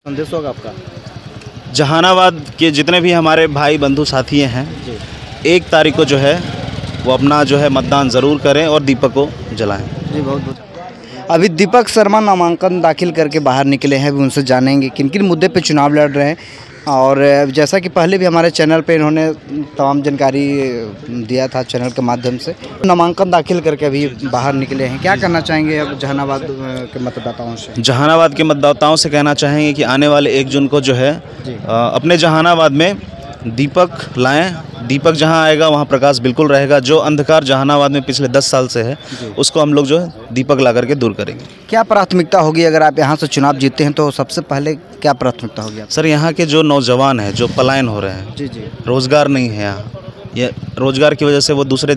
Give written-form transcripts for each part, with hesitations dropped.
संदेश होगा आपका? जहानाबाद के जितने भी हमारे भाई बंधु साथी हैं, 1 तारीख को जो है वो अपना जो है मतदान ज़रूर करें और दीपक को जलाएं। जी बहुत बहुत। अभी दीपक शर्मा नामांकन दाखिल करके बाहर निकले हैं, अभी उनसे जानेंगे किन किन मुद्दे पे चुनाव लड़ रहे हैं। और जैसा कि पहले भी हमारे चैनल पे इन्होंने तमाम जानकारी दिया था चैनल के माध्यम से। नामांकन दाखिल करके अभी बाहर निकले हैं, क्या करना चाहेंगे अब जहानाबाद के मतदाताओं से? जहानाबाद के मतदाताओं से कहना चाहेंगे कि आने वाले 1 जून को जो है अपने जहानाबाद में दीपक लाएं। दीपक जहां आएगा वहां प्रकाश बिल्कुल रहेगा। जो अंधकार जहानाबाद में पिछले 10 साल से है उसको हम लोग जो है दीपक ला करके दूर करेंगे। क्या प्राथमिकता होगी अगर आप यहां से चुनाव जीतते हैं तो सबसे पहले क्या प्राथमिकता होगी? सर, यहाँ के जो नौजवान हैं जो पलायन हो रहे हैं, जी जी, रोज़गार नहीं है यहाँ, ये रोज़गार की वजह से वो दूसरे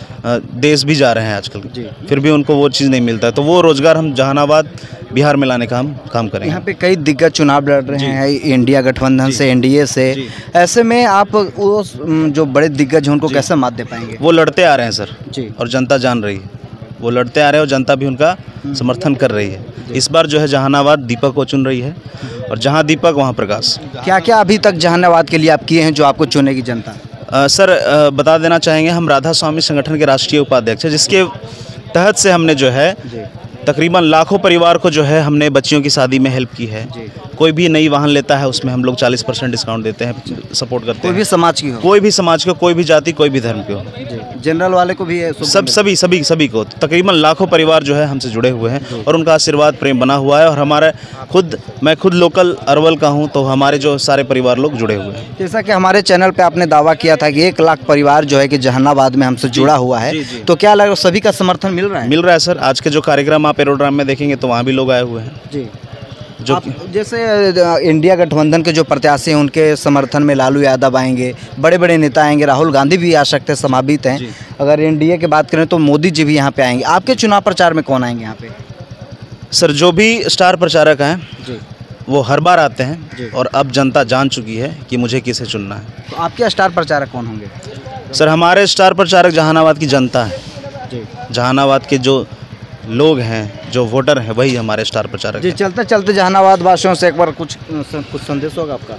देश भी जा रहे हैं आजकल, फिर भी उनको वो चीज़ नहीं मिलता है, तो वो रोज़गार हम जहानाबाद बिहार में लाने का हम काम करेंगे। यहाँ पे कई दिग्गज चुनाव लड़ रहे हैं इंडिया गठबंधन से, एनडीए से। ऐसे में आप वो जो बड़े दिग्गज हैं उनको कैसे मात दे पाएंगे? वो लड़ते आ रहे हैं सर जी, और जनता जान रही है। वो लड़ते आ रहे हैं और जनता भी उनका समर्थन कर रही है। इस बार जो है जहानाबाद दीपक को चुन रही है और जहाँ दीपक वहाँ प्रकाश। क्या क्या अभी तक जहानाबाद के लिए आप किए हैं जो आपको चुनेगी जनता? सर, बता देना चाहेंगे हम राधा स्वामी संगठन के राष्ट्रीय उपाध्यक्ष हैं, जिसके तहत से हमने जो है तकरीबन लाखों परिवार को जो है हमने बच्चियों की शादी में हेल्प की है। कोई भी नई वाहन लेता है उसमें हम लोग 40% डिस्काउंट देते हैं, सपोर्ट करते हैं। कोई भी समाज की हो, कोई भी समाज को, कोई भी जाति, कोई भी धर्म के हो, जनरल वाले को भी सभी को तकरीबन लाखों परिवार जो है हमसे जुड़े हुए हैं और उनका आशीर्वाद प्रेम बना हुआ है। और हमारे मैं खुद लोकल अरवल का हूं, तो हमारे जो सारे परिवार लोग जुड़े हुए हैं। जैसा कि हमारे चैनल पे आपने दावा किया था कि 1 लाख परिवार जो है कि जहानाबाद में हमसे जुड़ा हुआ है, तो क्या लग रहा है सभी का समर्थन मिल रहा है? मिल रहा है सर। आज के जो कार्यक्रम आप एरोड्राम में देखेंगे तो वहाँ भी लोग आए हुए हैं जी। जो आप जैसे इंडिया गठबंधन के जो प्रत्याशी हैं उनके समर्थन में लालू यादव आएंगे, बड़े बड़े नेता आएंगे, राहुल गांधी भी आ सकते हैं, समावित हैं। अगर एनडीए की बात करें तो मोदी जी भी यहाँ पे आएंगे। आपके चुनाव प्रचार में कौन आएंगे यहाँ पे? सर, जो भी स्टार प्रचारक हैं वो हर बार आते हैं और अब जनता जान चुकी है कि मुझे किसे चुनना है। तो आपके स्टार प्रचारक कौन होंगे? सर, हमारे स्टार प्रचारक जहानाबाद की जनता है। जहानाबाद के जो लोग हैं, जो वोटर हैं, वही हमारे स्टार प्रचारक हैं। चलते चलते जहानाबाद वासियों से एक बार कुछ संदेश होगा आपका?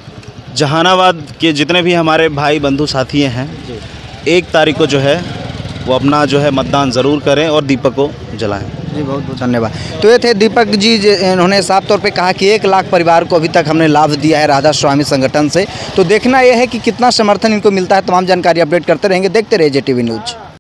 जहानाबाद के जितने भी हमारे भाई बंधु साथी हैं, 1 तारीख को जो है वो अपना जो है मतदान ज़रूर करें और दीपक को जलाएं। जी बहुत बहुत धन्यवाद। तो ये थे दीपक जी, इन्होंने साफ तौर पे कहा कि 1 लाख परिवार को अभी तक हमने लाभ दिया है राधा स्वामी संगठन से। तो देखना यह है कि कितना समर्थन इनको मिलता है। तमाम जानकारी अपडेट करते रहेंगे। देखते रहिए JTV न्यूज़।